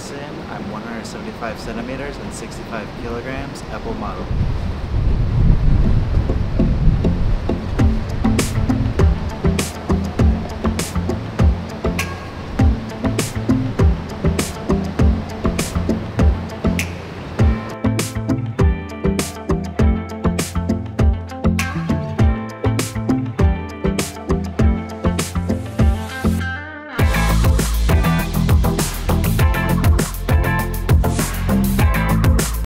person. I'm 175 centimeters and 65 kilograms, apple model.